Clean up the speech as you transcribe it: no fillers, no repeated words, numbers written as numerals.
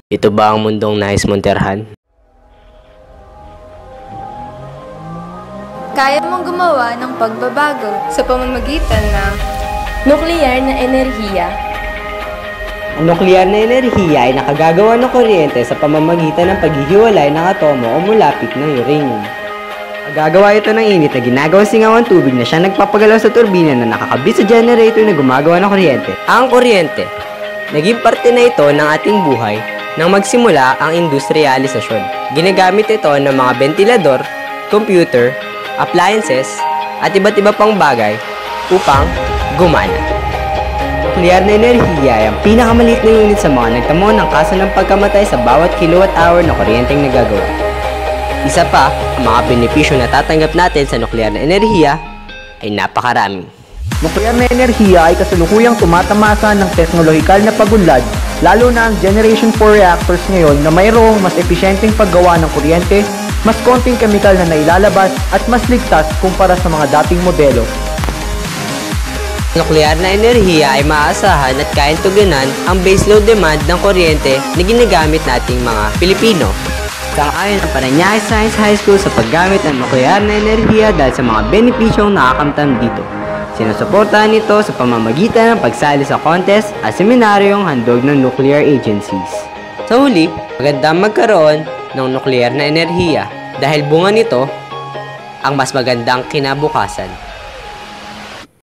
Ito ba ang mundong nais mong tirhan? Kaya mong gumawa ng pagbabago sa pamamagitan ng Nuklear na enerhiya. Ang nuklear na enerhiya ay nakagagawa ng kuryente sa pamamagitan ng paghihiwalay ng atomo o mulapit ng uranium. Nagagawa ito ng init na ginagawang singaw ang tubig na siya nagpapagalaw sa turbina na nakakabit sa generator na gumagawa ng kuryente. Ang kuryente, naging parte na ito ng ating buhay nang magsimula ang industrialisasyon. Ginagamit ito ng mga ventilador, computer, appliances, at iba't iba pang bagay upang gumana. Nuklear na enerhiya ay ang pinakamaliit na unit sa mga nagtamo ng kaso ng pagkamatay sa bawat kilowatt-hour na kuryenteng nagagawa. Isa pa, ang mga benepisyo na tatanggap natin sa nuklear na enerhiya ay napakarami. Nuklear na enerhiya ay kasalukuyang tumatamasa ng teknolohikal na pagunlad, lalo na ang Generation 4 reactors ngayon na mayroong mas episyenteng paggawa ng kuryente, mas konting kemikal na nailalabas at mas ligtas kumpara sa mga dating modelo. Nuklear na enerhiya ay maaasahan at kayang tugunan ang baseload demand ng kuryente na ginagamit nating mga Pilipino. Sang-ayon ang Paranaque Science High School sa paggamit ng nuklear na enerhiya dahil sa mga benepisyong nakakamtan dito. Sinusuportahan nito sa pamamagitan ng pagsali sa contest at seminaryong handog ng nuclear agencies. Sa huli, maganda magkaroon ng nuklear na enerhiya dahil bunga nito ang mas magandang kinabukasan.